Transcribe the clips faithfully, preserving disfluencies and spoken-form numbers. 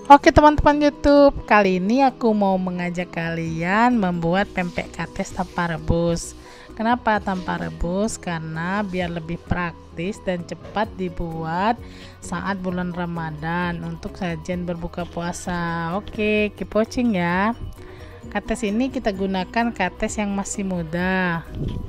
Oke teman-teman YouTube, kali ini aku mau mengajak kalian membuat pempek kates tanpa rebus. Kenapa tanpa rebus? Karena biar lebih praktis dan cepat dibuat saat bulan Ramadan untuk sajian berbuka puasa. Oke, keep watching ya. Kates ini kita gunakan kates yang masih muda.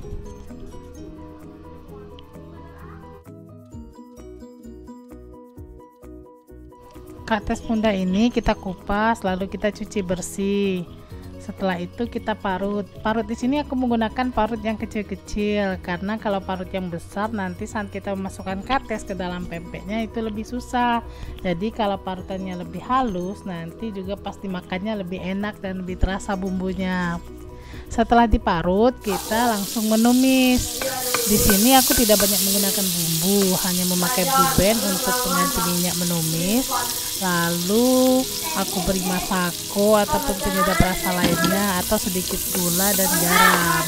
Kates muda ini kita kupas lalu kita cuci bersih. Setelah itu kita parut. Parut di sini aku menggunakan parut yang kecil-kecil karena kalau parut yang besar nanti saat kita memasukkan kates ke dalam pempeknya itu lebih susah. Jadi kalau parutannya lebih halus nanti juga pasti makannya lebih enak dan lebih terasa bumbunya. Setelah diparut kita langsung menumis. Di sini aku tidak banyak menggunakan bumbu, hanya memakai buben untuk pengganti minyak menumis. Lalu aku beri masako ataupun penyedap rasa lainnya atau sedikit gula dan garam.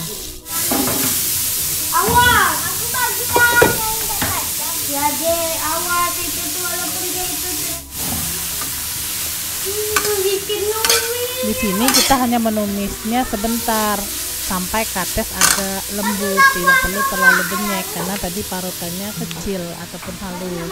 Awas, aku tak bilang yang tak kacang. Ya deh, awas itu tuh walaupun dia itu tuh. Hmm, bikin numis. Di sini kita hanya menumisnya sebentar sampai kates agak lembut, tidak perlu terlalu banyak karena tadi parutannya kecil ataupun halus.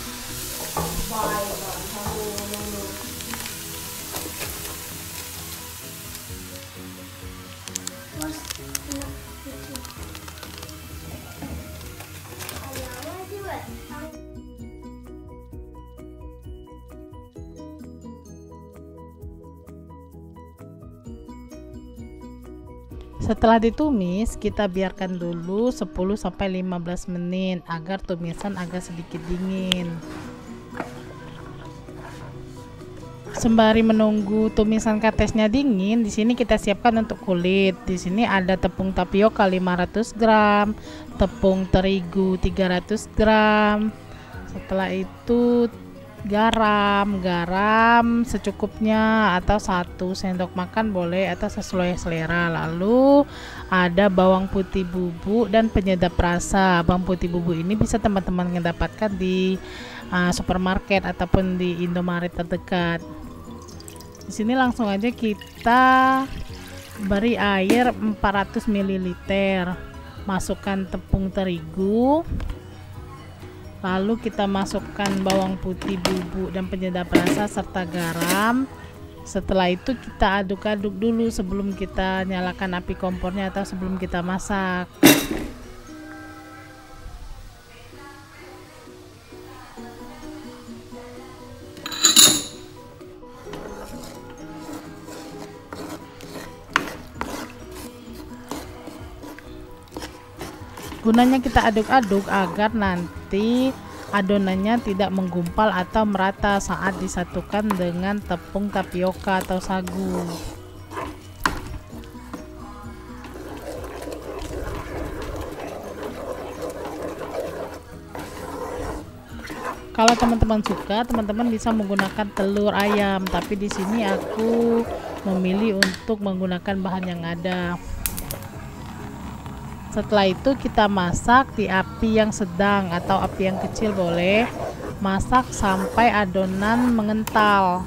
Setelah ditumis, kita biarkan dulu sepuluh sampai lima belas menit agar tumisan agak sedikit dingin. Sembari menunggu tumisan katesnya dingin, di sini kita siapkan untuk kulit. Di sini ada tepung tapioka lima ratus gram, tepung terigu tiga ratus gram. Setelah itu garam, garam secukupnya atau satu sendok makan boleh atau sesuai selera. Lalu ada bawang putih bubuk dan penyedap rasa. Bawang putih bubuk ini bisa teman-teman mendapatkan di uh, supermarket ataupun di Indomaret terdekat. Di sini langsung aja kita beri air empat ratus mililiter. Masukkan tepung terigu. Lalu kita masukkan bawang putih bubuk dan penyedap rasa serta garam. Setelah itu kita aduk-aduk dulu sebelum kita nyalakan api kompornya atau sebelum kita masak. Gunanya kita aduk-aduk agar nanti adonannya tidak menggumpal atau merata saat disatukan dengan tepung tapioka atau sagu. Kalau teman-teman suka, teman-teman bisa menggunakan telur ayam, tapi di sini aku memilih untuk menggunakan bahan yang ada. Setelah itu kita masak di api yang sedang atau api yang kecil boleh. Masak sampai adonan mengental.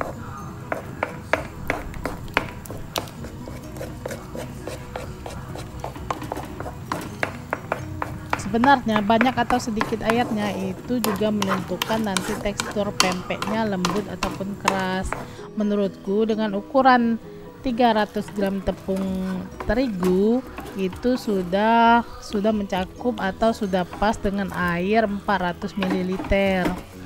Sebenarnya banyak atau sedikit airnya itu juga menentukan nanti tekstur pempeknya lembut ataupun keras. Menurutku dengan ukuran tiga ratus gram tepung terigu itu sudah sudah mencakup atau sudah pas dengan air empat ratus mililiter.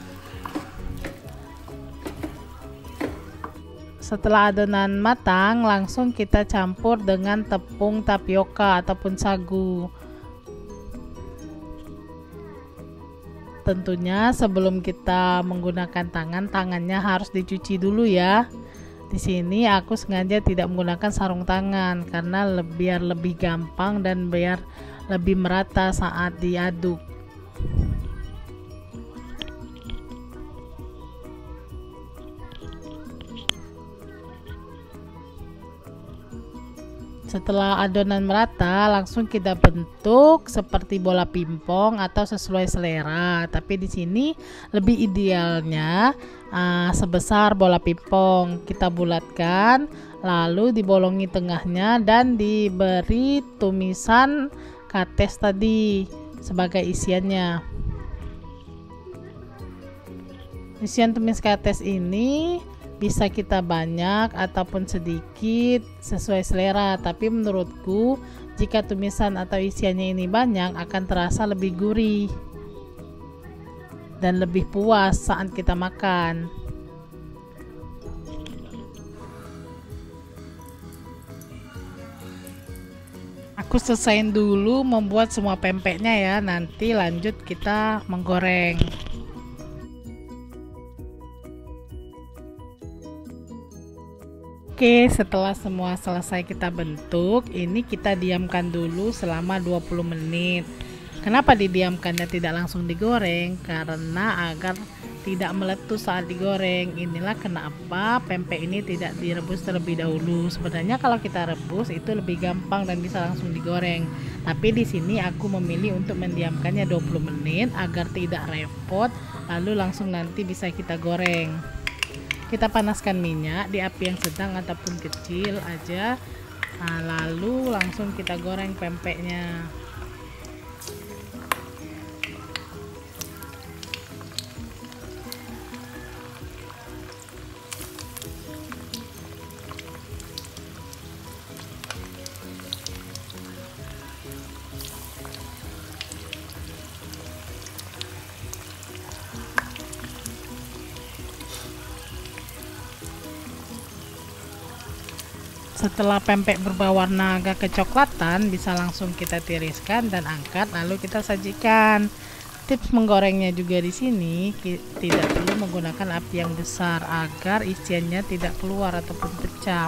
Setelah adonan matang, langsung kita campur dengan tepung tapioka ataupun sagu. Tentunya sebelum kita menggunakan tangan, tangannya harus dicuci dulu ya. Di sini aku sengaja tidak menggunakan sarung tangan karena biar lebih gampang dan biar lebih merata saat diaduk. Setelah adonan merata, langsung kita bentuk seperti bola pingpong atau sesuai selera. Tapi di sini lebih idealnya uh, sebesar bola pingpong. Kita bulatkan, lalu dibolongi tengahnya dan diberi tumisan kates tadi sebagai isiannya. Isian tumis kates ini bisa kita banyak ataupun sedikit sesuai selera, tapi menurutku jika tumisan atau isiannya ini banyak akan terasa lebih gurih dan lebih puas saat kita makan. Aku selesaiin dulu membuat semua pempeknya ya, nanti lanjut kita menggoreng. Oke, setelah semua selesai kita bentuk, ini kita diamkan dulu selama dua puluh menit. Kenapa didiamkan dan tidak langsung digoreng? Karena agar tidak meletus saat digoreng. Inilah kenapa pempek ini tidak direbus terlebih dahulu. Sebenarnya kalau kita rebus itu lebih gampang dan bisa langsung digoreng. Tapi di sini aku memilih untuk mendiamkannya dua puluh menit agar tidak repot, lalu langsung nanti bisa kita goreng. Kita panaskan minyak di api yang sedang ataupun kecil aja, nah, lalu langsung kita goreng pempeknya. Setelah pempek berubah warna agak kecoklatan, bisa langsung kita tiriskan dan angkat lalu kita sajikan. Tips menggorengnya juga di sini tidak perlu menggunakan api yang besar agar isiannya tidak keluar ataupun pecah.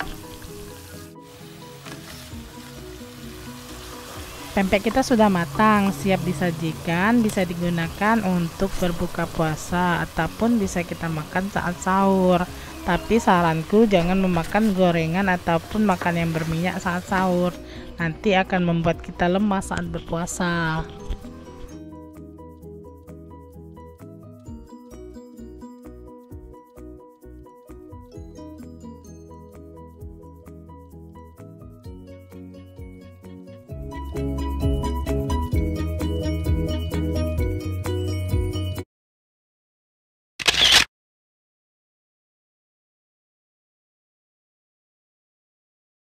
Pempek kita sudah matang, siap disajikan, bisa digunakan untuk berbuka puasa ataupun bisa kita makan saat sahur. Tapi saranku jangan memakan gorengan ataupun makan yang berminyak saat sahur. Nanti akan membuat kita lemah saat berpuasa. Thank you.